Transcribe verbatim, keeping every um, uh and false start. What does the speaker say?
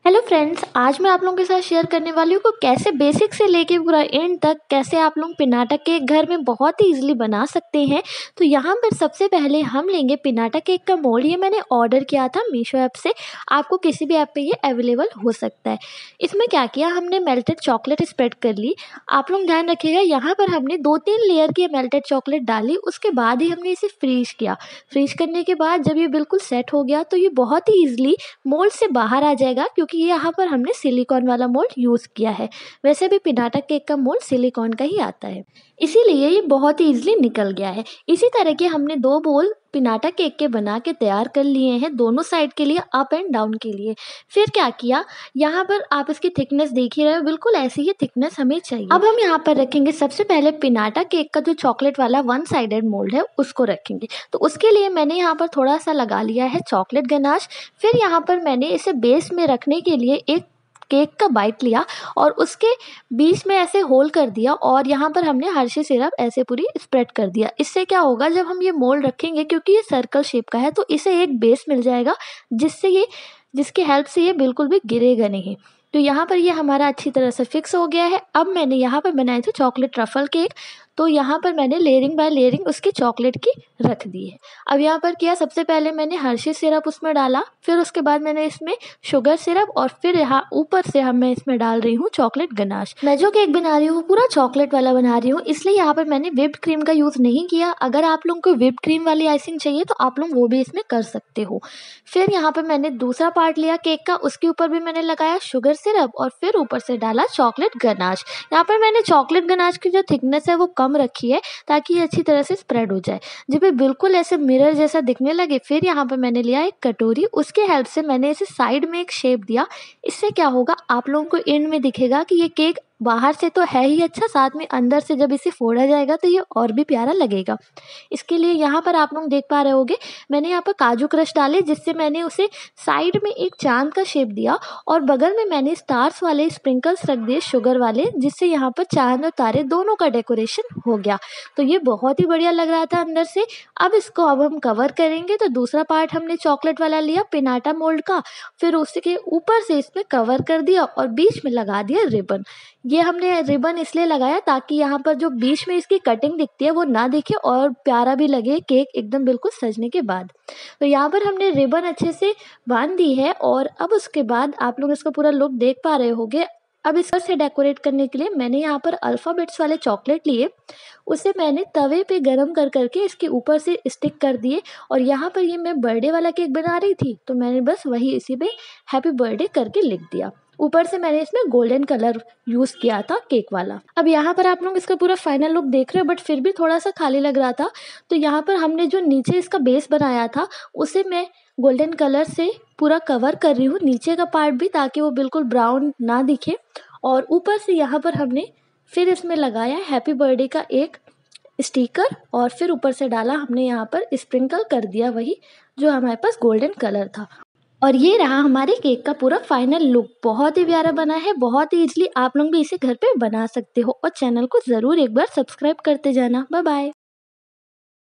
Hello friends, आज मैं आप लोगों के साथ शेयर करने वाली हूँ कि कैसे बेसिक से लेके पूरा एंड तक कैसे आप लोग पिनाटा केक घर में बहुत ही इजीली बना सकते हैं। तो यहाँ पर सबसे पहले हम लेंगे पिनाटा केक का मोल्ड। ये मैंने ऑर्डर किया था मीशो ऐप से, आपको किसी भी ऐप पे ये अवेलेबल हो सकता है। इसमें क्या किया, हमने मेल्टेड चॉकलेट स्प्रेड कर ली। आप लोग ध्यान रखिएगा, यहाँ पर हमने दो तीन लेयर की मेल्टेड चॉकलेट डाली, उसके बाद ही हमने इसे फ्रीज किया। फ्रीज करने के बाद जब ये बिल्कुल सेट हो गया तो ये बहुत ही ईजिली मोल्ड से बाहर आ जाएगा, क्योंकि ये यहाँ पर हमने सिलिकॉन वाला मोल्ड यूज़ किया है। वैसे भी पिनाटा केक का मोल्ड सिलिकॉन का ही आता है, इसीलिए ये बहुत ही ईजिली निकल गया है। इसी तरह के हमने दो बोल पिनाटा केक के बना के तैयार कर लिए हैं, दोनों साइड के लिए, अप एंड डाउन के लिए। फिर क्या किया, यहाँ पर आप इसकी थिकनेस देख ही रहे हो, बिल्कुल ऐसी ही थिकनेस हमें चाहिए। अब हम यहाँ पर रखेंगे सबसे पहले पिनाटा केक का जो चॉकलेट वाला वन साइडेड मोल्ड है उसको रखेंगे। तो उसके लिए मैंने यहाँ पर थोड़ा सा लगा लिया है चॉकलेट गनाश। फिर यहाँ पर मैंने इसे बेस में रखने के लिए एक केक का बाइट लिया और उसके बीच में ऐसे होल कर दिया और यहाँ पर हमने हर्षी सिरप ऐसे पूरी स्प्रेड कर दिया। इससे क्या होगा, जब हम ये मोल्ड रखेंगे, क्योंकि ये सर्कल शेप का है, तो इसे एक बेस मिल जाएगा जिससे ये जिसकी हेल्प से ये बिल्कुल भी गिरेगा नहीं। तो यहाँ पर ये हमारा अच्छी तरह से फिक्स हो गया है। अब मैंने यहाँ पर बनाए थे चॉकलेट ट्रफल केक, तो यहाँ पर मैंने लेयरिंग बाय लेयरिंग उसकी चॉकलेट की रख दी है। अब यहाँ पर किया, सबसे पहले मैंने हर्षी सिरप उसमें डाला, फिर उसके बाद मैंने इसमें शुगर सिरप और फिर यहाँ ऊपर से हम मैं इसमें डाल रही हूँ चॉकलेट गनाश। मैं जो केक बना रही हूँ पूरा चॉकलेट वाला बना रही हूँ, इसलिए यहाँ पर मैंने व्हिप्ड क्रीम का यूज़ नहीं किया। अगर आप लोगों को व्हिप्ड क्रीम वाली आइसिंग चाहिए तो आप लोग वो भी इसमें कर सकते हो। फिर यहाँ पर मैंने दूसरा पार्ट लिया केक का, उसके ऊपर भी मैंने लगाया शुगर सिरप और फिर ऊपर से डाला चॉकलेट गनाश। यहाँ पर मैंने चॉकलेट गनाश की जो थिकनेस है वो कम रखी है ताकि ये अच्छी तरह से स्प्रेड हो जाए। जब ये बिल्कुल ऐसे मिरर जैसा दिखने लगे, फिर यहाँ पर मैंने लिया एक कटोरी, उसके हेल्प से मैंने इसे साइड में एक शेप दिया। इससे क्या होगा, आप लोगों को एंड में दिखेगा कि ये केक बाहर से तो है ही अच्छा, साथ में अंदर से जब इसे फोड़ा जाएगा तो ये और भी प्यारा लगेगा। इसके लिए यहाँ पर आप लोग देख पा रहे होंगे, मैंने यहाँ पर काजू क्रश डाले, जिससे मैंने उसे साइड में एक चांद का शेप दिया और बगल में मैंने स्टार्स वाले स्प्रिंकल्स रख दिए शुगर वाले, जिससे यहाँ पर चांद और तारे दोनों का डेकोरेशन हो गया। तो ये बहुत ही बढ़िया लग रहा था अंदर से। अब इसको अब हम कवर करेंगे, तो दूसरा पार्ट हमने चॉकलेट वाला लिया पिनाटा मोल्ड का, फिर उसके ऊपर से इसमें कवर कर दिया और बीच में लगा दिया रिबन। ये हमने रिबन इसलिए लगाया ताकि यहाँ पर जो बीच में इसकी कटिंग दिखती है वो ना दिखे और प्यारा भी लगे केक एकदम बिल्कुल सजने के बाद। तो यहाँ पर हमने रिबन अच्छे से बांध दी है और अब उसके बाद आप लोग इसका पूरा लुक देख पा रहे होंगे। अब इस पर से डेकोरेट करने के लिए मैंने यहाँ पर अल्फ़ाबेट्स वाले चॉकलेट लिए, उसे मैंने तवे पे गरम कर करके इसके ऊपर से स्टिक कर दिए। और यहाँ पर ये मैं बर्थडे वाला केक बना रही थी, तो मैंने बस वही इसी पे हैप्पी बर्थडे करके लिख दिया। ऊपर से मैंने इसमें गोल्डन कलर यूज़ किया था केक वाला। अब यहाँ पर आप लोग इसका पूरा फाइनल लुक देख रहे हो, बट फिर भी थोड़ा सा खाली लग रहा था। तो यहाँ पर हमने जो नीचे इसका बेस बनाया था उसे मैं गोल्डन कलर से पूरा कवर कर रही हूँ, नीचे का पार्ट भी, ताकि वो बिल्कुल ब्राउन ना दिखे। और ऊपर से यहाँ पर हमने फिर इसमें लगाया हैप्पी बर्थडे का एक स्टिकर और फिर ऊपर से डाला हमने यहाँ पर स्प्रिंकल कर दिया वही जो हमारे पास गोल्डन कलर था। और ये रहा हमारे केक का पूरा फाइनल लुक। बहुत ही प्यारा बना है, बहुत ही इजीली आप लोग भी इसे घर पे बना सकते हो। और चैनल को ज़रूर एक बार सब्सक्राइब करते जाना। Bye bye.